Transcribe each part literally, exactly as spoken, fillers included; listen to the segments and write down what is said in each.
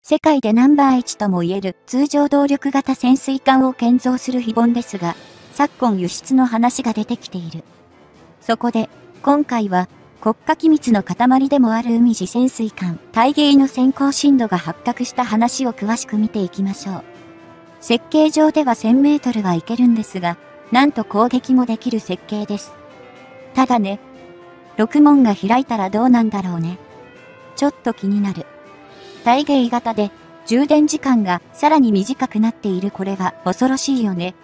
世界でナンバーいちとも言える通常動力型潜水艦を建造する非凡ですが、昨今輸出の話が出てきている。そこで、今回は、国家機密の塊でもある海自潜水艦、タイゲイの先行進度が発覚した話を詳しく見ていきましょう。設計上ではせんメートルはいけるんですが、なんと攻撃もできる設計です。ただね、ろく門が開いたらどうなんだろうね。ちょっと気になる。タイゲイ型で、充電時間がさらに短くなっているこれは恐ろしいよね。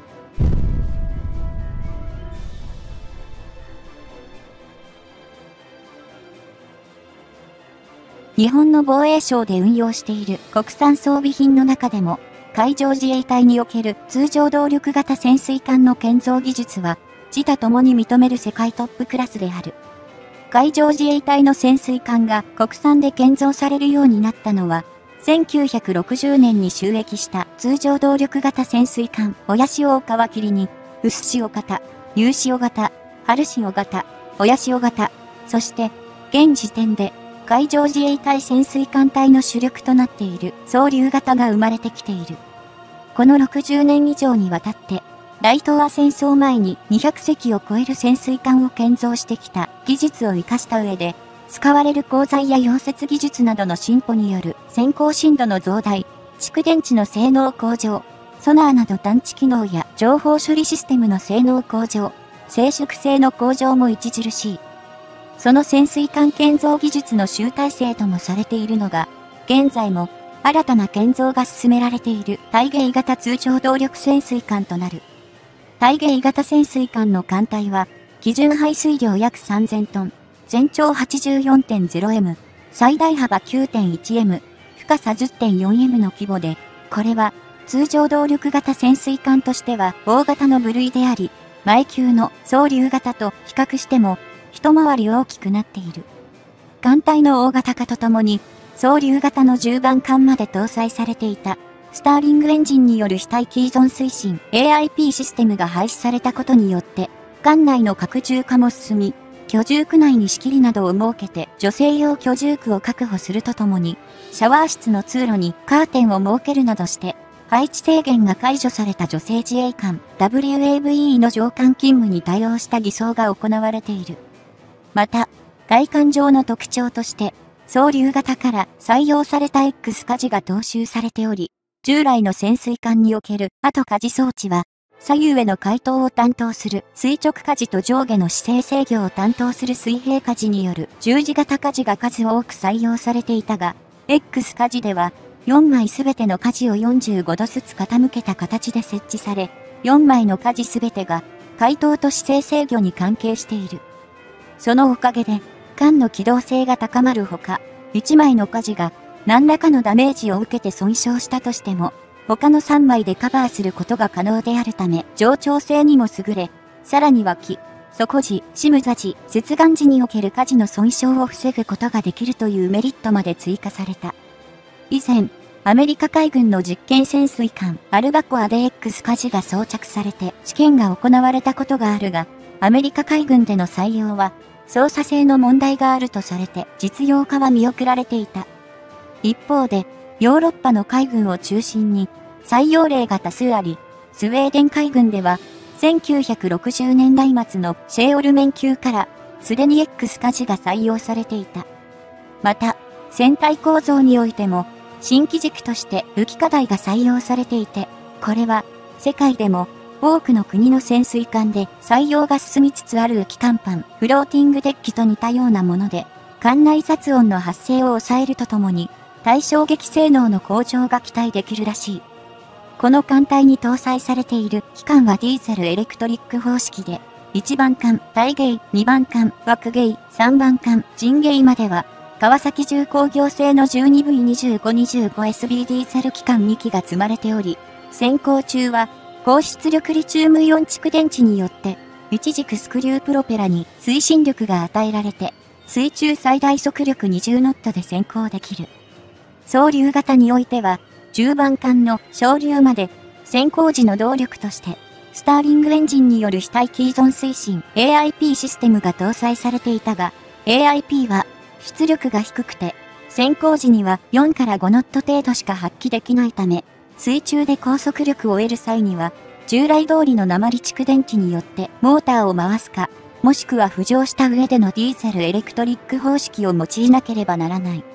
日本の防衛省で運用している国産装備品の中でも、海上自衛隊における通常動力型潜水艦の建造技術は、自他共に認める世界トップクラスである。海上自衛隊の潜水艦が国産で建造されるようになったのは、せんきゅうひゃくろくじゅうねんに就役した通常動力型潜水艦、親潮を皮切りに、薄潮型、優潮型、春潮型、親潮型、そして、現時点で、海上自衛隊潜水艦隊の主力となっている双竜型が生まれてきている。このろくじゅうねん以上にわたって、大東亜戦争前ににひゃくせきを超える潜水艦を建造してきた技術を活かした上で、使われる鋼材や溶接技術などの進歩による先行深度の増大、蓄電池の性能向上、ソナーなど探知機能や情報処理システムの性能向上、静粛性の向上も著しい。その潜水艦建造技術の集大成ともされているのが、現在も新たな建造が進められているタイゲイ型通常動力潜水艦となる。タイゲイ型潜水艦の艦体は、基準排水量約さんぜんトン、全長 はちじゅうよんてんゼロエム、最大幅 きゅうてんいちエム、深さ じゅってんよんエム の規模で、これは通常動力型潜水艦としては大型の部類であり、前級の双竜型と比較しても一回り大きくなっている。艦体の大型化とともに、双竜型のじゅうばん艦まで搭載されていた、スターリングエンジンによる非待機依存推進 エーアイピー システムが廃止されたことによって、艦内の拡充化も進み、居住区内に仕切りなどを設けて女性用居住区を確保するとともに、シャワー室の通路にカーテンを設けるなどして、配置制限が解除された女性自衛官 ダブリューエーブイイー の上艦勤務に対応した偽装が行われている。また、外観上の特徴として、双竜型から採用された X 舵が踏襲されており、従来の潜水艦における後舵装置は、左右への回答を担当する垂直舵と上下の姿勢制御を担当する水平舵による十字型舵が数多く採用されていたが、X 舵ではよんまいすべての舵をよんじゅうごどずつ傾けた形で設置され、よんまいの舵すべてが回答と姿勢制御に関係している。そのおかげで、艦の機動性が高まるほか、いちまいの舵が何らかのダメージを受けて損傷したとしても、他のさんまいでカバーすることが可能であるため、冗長性にも優れ、さらには木、底時、シム座時、接岸時における舵の損傷を防ぐことができるというメリットまで追加された。以前、アメリカ海軍の実験潜水艦アルバコアで X 舵が装着されて試験が行われたことがあるが、アメリカ海軍での採用は、操作性の問題があるとされて実用化は見送られていた。一方で、ヨーロッパの海軍を中心に採用例が多数あり、スウェーデン海軍ではせんきゅうひゃくろくじゅうねんだい末のシェーオルメン級からすでに X 舵が採用されていた。また、船体構造においても新機軸として浮き課題が採用されていて、これは世界でも多くの国の潜水艦で採用が進みつつある浮き甲板、フローティングデッキと似たようなもので、艦内雑音の発生を抑えるとともに、対衝撃性能の向上が期待できるらしい。この艦体に搭載されている機関はディーゼルエレクトリック方式で、いちばん艦、タイゲイ、にばん艦、ワクゲイ、さんばん艦、ジンゲイまでは、川崎重工業製の じゅうにブイにじゅうごにじゅうごエスビー ディーゼル機関にきが積まれており、先行中は、高出力リチウムイオン蓄電池によって、一軸スクリュープロペラに推進力が与えられて、水中最大速力にじゅうノットで先行できる。双竜型においては、じゅうばん艦の昇竜まで、先行時の動力として、スターリングエンジンによる非待機依存推進 エーアイピー システムが搭載されていたが、エーアイピー は出力が低くて、 潜航時にはよんからごノット程度しか発揮できないため、水中で高速力を得る際には、従来通りの鉛蓄電池によってモーターを回すか、もしくは浮上した上でのディーゼルエレクトリック方式を用いなければならない。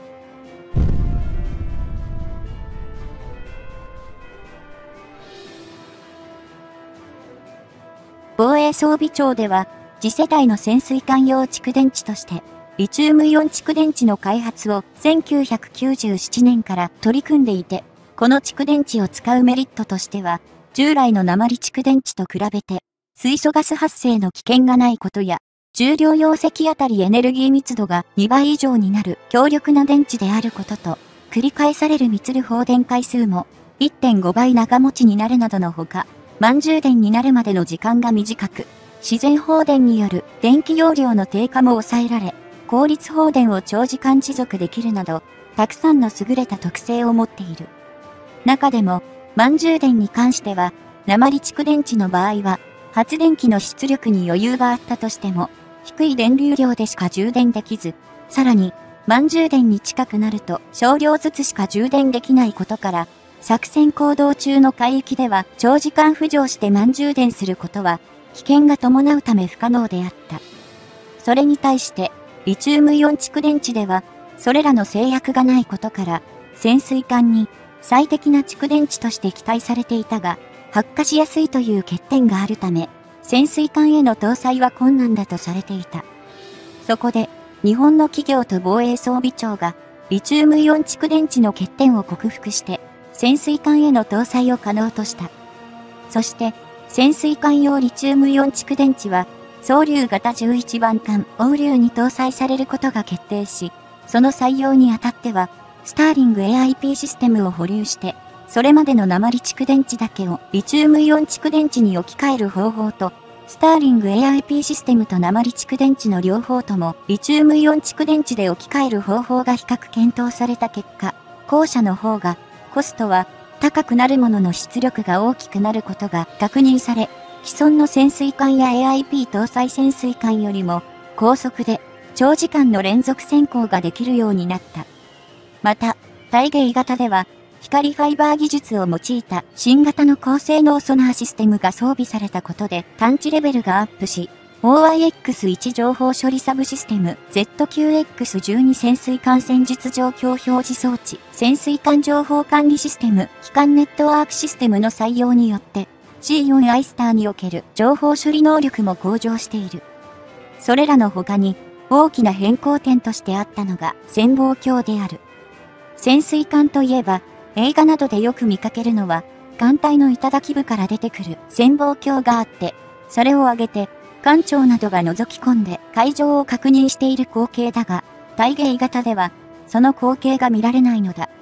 防衛装備庁では、次世代の潜水艦用蓄電池として、リチウムイオン蓄電池の開発をせんきゅうひゃくきゅうじゅうななねんから取り組んでいて、この蓄電池を使うメリットとしては、従来の鉛蓄電池と比べて、水素ガス発生の危険がないことや、重量容積あたりエネルギー密度がにばい以上になる強力な電池であることと、繰り返される密る放電回数も いってんごばい長持ちになるなどのほか、満充電になるまでの時間が短く、自然放電による電気容量の低下も抑えられ、効率放電を長時間持続できるなど、たくさんの優れた特性を持っている。中でも、満充電に関しては、鉛蓄電池の場合は、発電機の出力に余裕があったとしても、低い電流量でしか充電できず、さらに、満充電に近くなると少量ずつしか充電できないことから、作戦行動中の海域では長時間浮上して満充電することは危険が伴うため不可能であった。それに対して、リチウムイオン蓄電池では、それらの制約がないことから、潜水艦に最適な蓄電池として期待されていたが、発火しやすいという欠点があるため、潜水艦への搭載は困難だとされていた。そこで、日本の企業と防衛装備庁が、リチウムイオン蓄電池の欠点を克服して、潜水艦への搭載を可能とした。そして、潜水艦用リチウムイオン蓄電池は、双竜型じゅういちばん艦オウリュウに搭載されることが決定し、その採用にあたっては、スターリング エーアイピー システムを保留して、それまでの鉛蓄電池だけをリチウムイオン蓄電池に置き換える方法と、スターリング エーアイピー システムと鉛蓄電池の両方ともリチウムイオン蓄電池で置き換える方法が比較検討された結果、後者の方がコストは高くなるものの出力が大きくなることが確認され、既存の潜水艦や エーアイピー 搭載潜水艦よりも高速で長時間の連続潜航ができるようになった。また、対迎型では光ファイバー技術を用いた新型の高性能ソナーシステムが装備されたことで探知レベルがアップし、オーアイエックスワン 情報処理サブシステム ゼットキューエックスじゅうに 潜水艦戦術状況表示装置、潜水艦情報管理システム、機関ネットワークシステムの採用によって、シーフォー アイスターにおける情報処理能力も向上している。それらの他に、大きな変更点としてあったのが潜望鏡である。潜水艦といえば、映画などでよく見かけるのは、艦隊の頂部から出てくる潜望鏡があって、それを上げて、艦長などが覗き込んで海上を確認している光景だが、対迎型では、その光景が見られないのだ。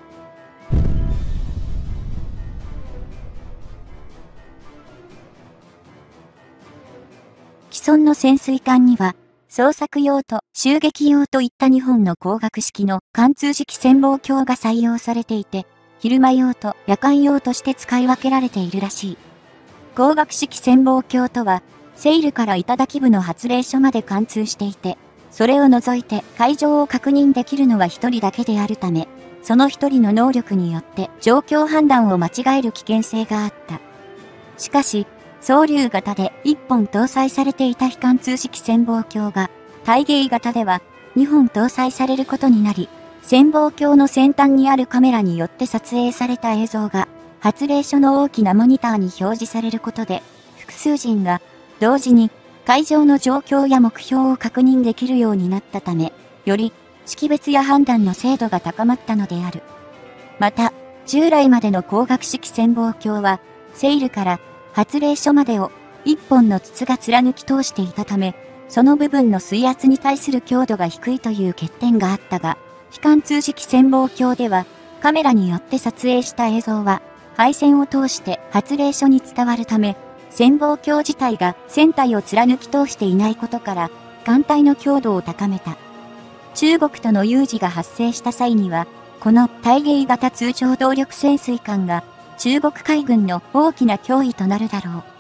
既存の潜水艦には、捜索用と襲撃用といったにほんの光学式の貫通式潜望鏡が採用されていて、昼間用と夜間用として使い分けられているらしい。光学式潜望鏡とは、セイルから頂部の発令所まで貫通していて、それを除いて海上を確認できるのは一人だけであるため、その一人の能力によって状況判断を間違える危険性があった。しかし、双竜型でいっぽん搭載されていた非貫通式潜望鏡が、対迎型ではにほん搭載されることになり、潜望鏡の先端にあるカメラによって撮影された映像が、発令所の大きなモニターに表示されることで、複数人が同時に海上の状況や目標を確認できるようになったため、より識別や判断の精度が高まったのである。また、従来までの光学式潜望鏡は、セイルから発令所までを一本の筒が貫き通していたため、その部分の水圧に対する強度が低いという欠点があったが、非貫通式潜望鏡では、カメラによって撮影した映像は、配線を通して発令所に伝わるため、潜望鏡自体が船体を貫き通していないことから、艦隊の強度を高めた。中国との有事が発生した際には、この対迎型通常動力潜水艦が、中国海軍の大きな脅威となるだろう。